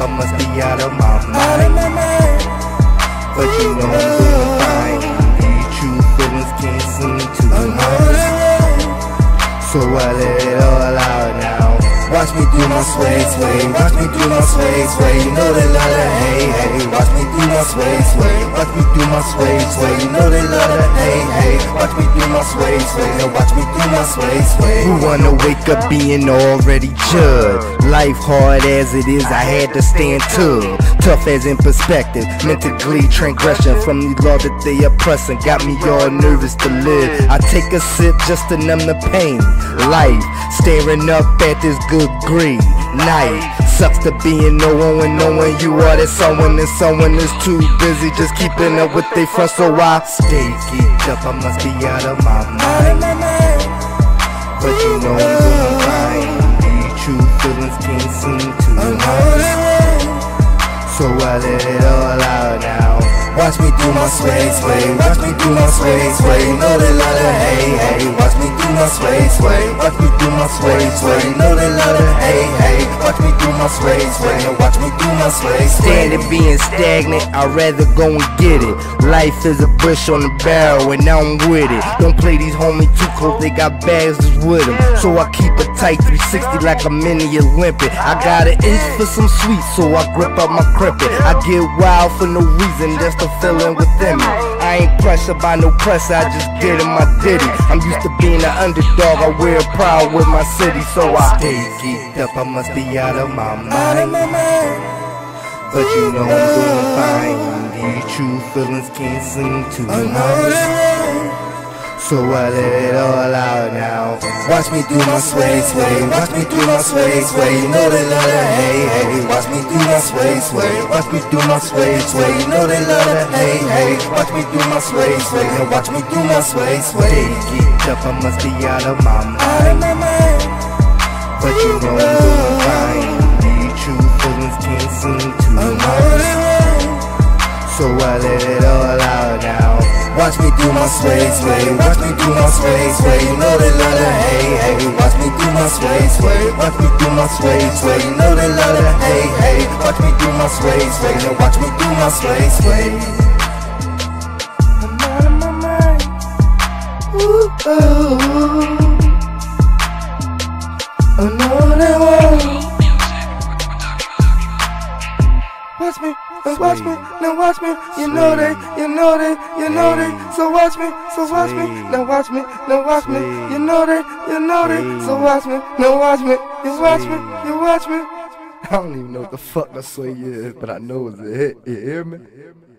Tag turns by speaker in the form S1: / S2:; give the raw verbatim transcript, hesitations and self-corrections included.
S1: I must be out of my mind. But you know I'm doing fine. These true feelings can't seem to hide. So I let it all out now. Watch me do my sway, sway. Watch me do my sway, sway. You know they love the hey, hey. Watch me do my sway, sway. Watch me do my sway, sway. You know they love the hey, hey. Watch me do my sway, sway. Now watch me do my sway, sway. Who wanna wake up being already judged? Life hard as it is, I had to stand tall. Tough as in perspective, mentally transgression from the law that they oppressing. Got me all nervous to live. I take a sip just to numb the pain. Life, staring up at this good greed night. Sucks to being no one when knowing you are that someone and someone is too busy just keeping up with they front. So I stay geeked up, I must be out of my mind. But you know I'm doing fine. These true feelings can't seem to hide. So I let it all out now. Watch me do my sway, sway. Watch me do my sway, sway. You know they love the hey, hey. Watch me do my sway, sway. Watch me do my sway, sway. You know they love the hey, hey. Watch me do my sway, sway. Now watch me do my sway, sway. Standing being stagnant, I'd rather go and get it. Life is a bush on the barrel and now I'm with it. Don't play these homies too close, they got bags just with them. So I keep a tight three sixty like a mini Olympic. I got an itch for some sweet, so I grip up my crimpet. I get wild for no reason, that's the feeling within me. I ain't pressured by no pressure, I just get in my ditty. I'm used to being an underdog, I wear proud with my city. So I stay geeked up, I must be out of my mind. But you know I'm doing fine. These true feelings can't seem to hide. So I let it all out now. Watch me do my sway, sway. Watch me do my sway, sway. You know they love the hey, hey. Watch me do my sway, sway. Watch me do my sway, sway. You know they love the hey, hey. Watch me do my sway, sway. Now watch me do my sway, sway. Geeked up, I must be out of my mind. But you know I'm doing fine. These true feelings can't seem to hide. So I let it all out now. Watch me do my sway, sway. Watch me do my sway, sway. You know they love the hey, hey. Watch me do my sway, sway. Watch me do my sway, sway. You know they love the hey, hey. Watch me do my sway, sway. Now watch me do my sway, sway. I'm out of my mind. Ooh, ooh. I know they won't. Watch me, now watch me, now watch me. You know they, you know they, you know they. So watch me, so watch me, now watch me, now watch me. You know they, you know they. So watch me, now watch me, you watch me, you watch me. I don't even know what the fuck that sway is, but I know it's a hit. You hear me?